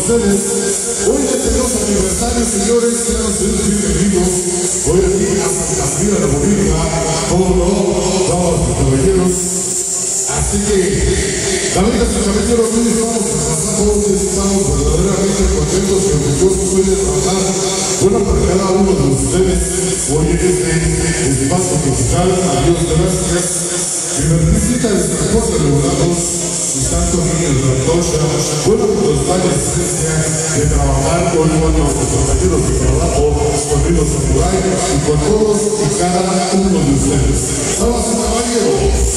ustedes. Hoy tenemos aniversario, señores, sean ustedes bienvenidos. Hoy aquí a Santa María de Bolivia, como no, damas y caballeros. Así que, damas y caballeros, hoy estamos avanzando, estamos verdaderamente contentos y orgullosos hoy de trabajar, bueno, para cada uno de ustedes, hoy en este espacio musical. Adiós, gracias. Divertística de transporte regulados, y tanto niños de la tocha, bueno, pues la presencia de trabajar con nuestros compañeros de trabajo, con Río Samurai y con todos y cada uno de ustedes. Damas y caballeros.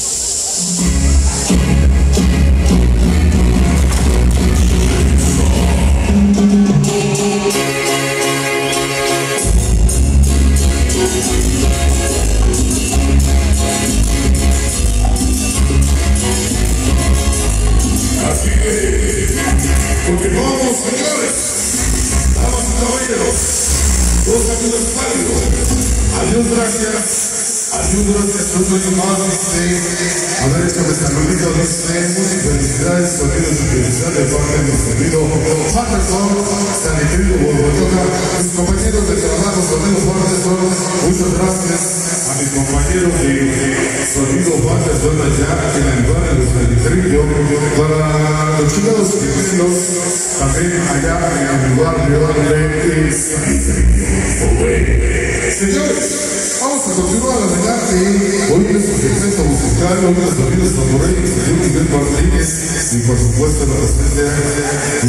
Continuamos, señores, damas y caballeros, los aniversarios. Adiós, gracias. Adiós, gracias. Un sueño más, dice. A ver, échame saludito, dice. Muchas felicidades, sonidos y felicidades de parte de mi querido Patterson, San Isidro, Borbotoca. Mis compañeros de trabajo, Sonido Patterson, muchas gracias a mis compañeros de Sonido Patterson allá en el barrio de San Isidro, para los chicos gemelos también allá en el barrio de San Isidro. Señores, vamos a continuar adelante. Hoy es un segmento musical, hoy es Sonido Samurai, el señor Miguel Martínez y por supuesto la presencia de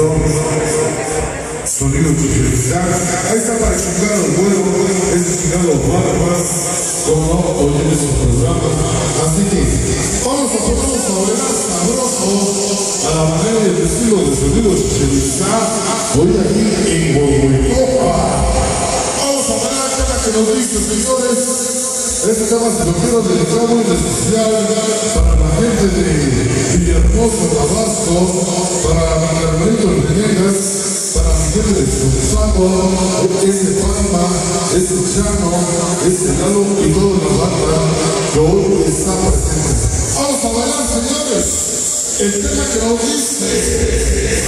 Sonido Utilizar. Ahí está para chingar al vuelo, es destinado a barbas, como hoy en su programa. Así que vamos a ponernos a bailar sabroso a la manera y el estilo de Sonido Utilizar. Hoy aquí en Borbotoca. Que nos dice, señores, este tema se lo quiero dedicar muy especial para la gente de Villahermosa, Tabasco, para Carmelito Venegas, para Miguel de Gonzalo, ese Palma, ese Chano, ese Lalo y toda la banda que hoy está presente. Vamos a bailar, señores, el tema que nos dice.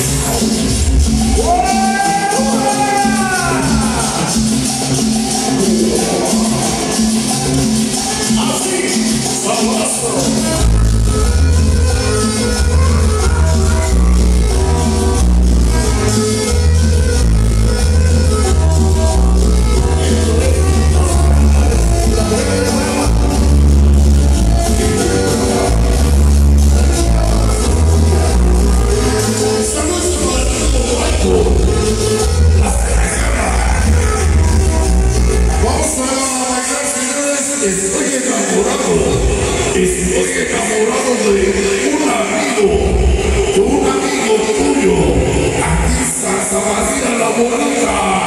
Estoy enamorado de un amigo tuyo. Aquí está Santa María la Bonita.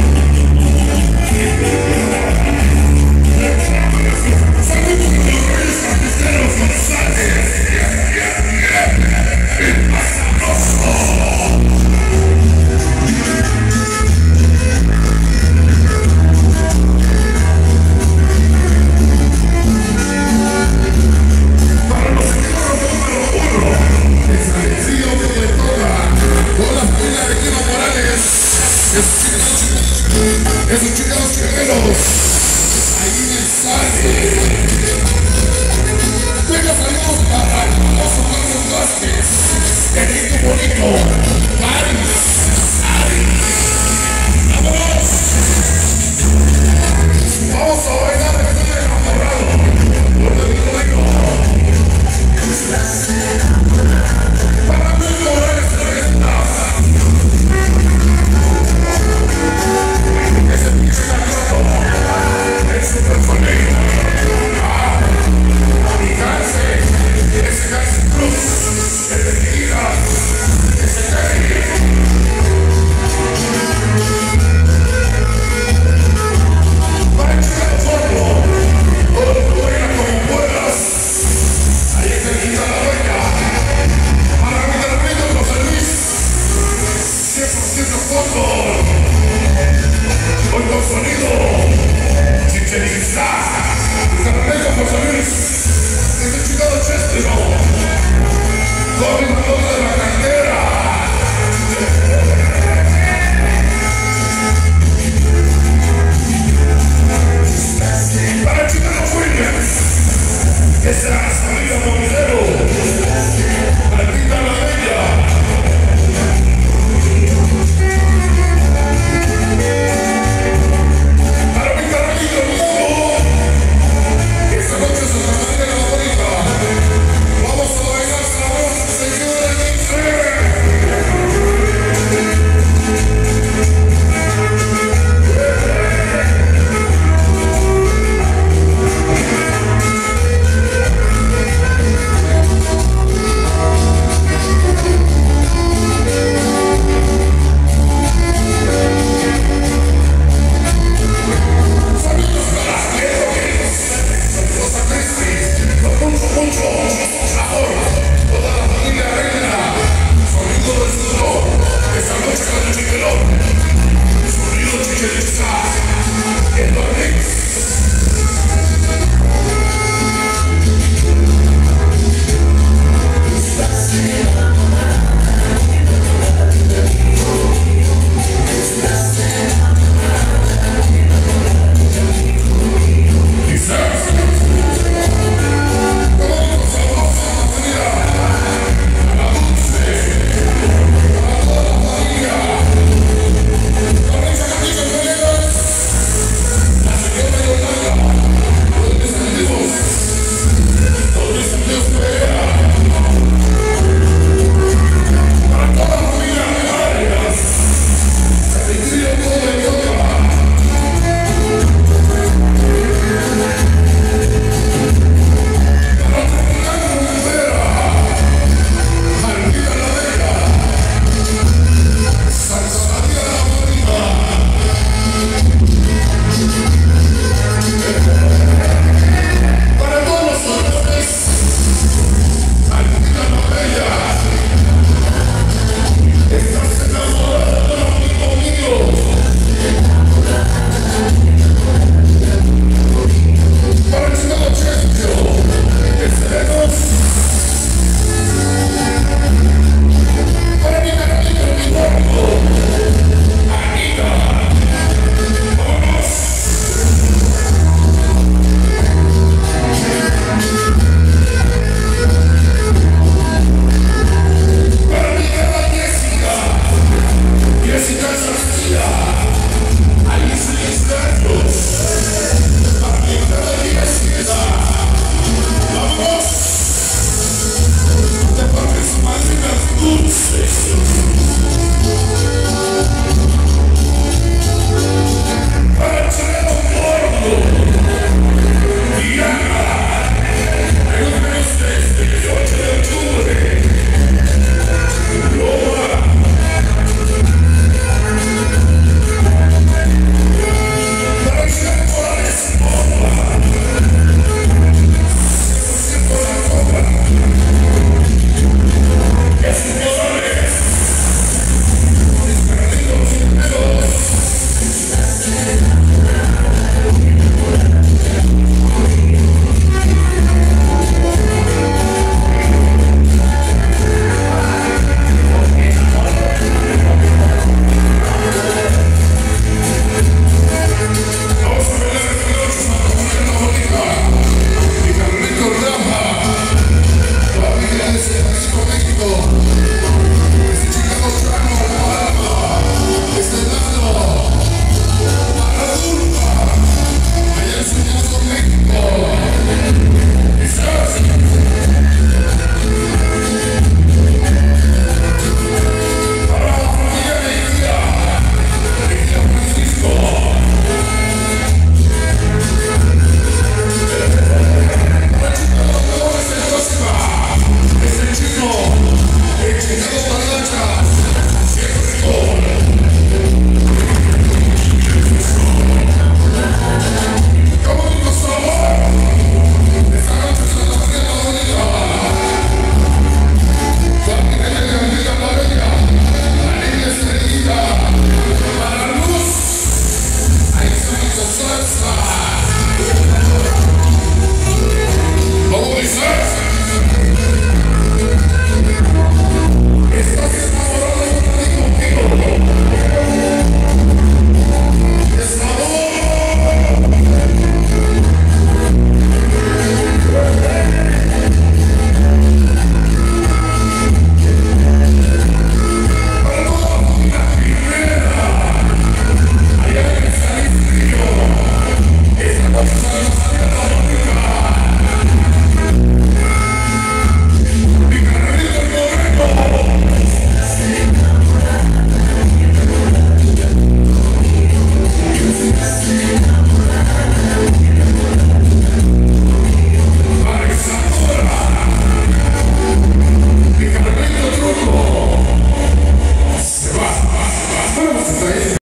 Salud. que será sabido por ustedes.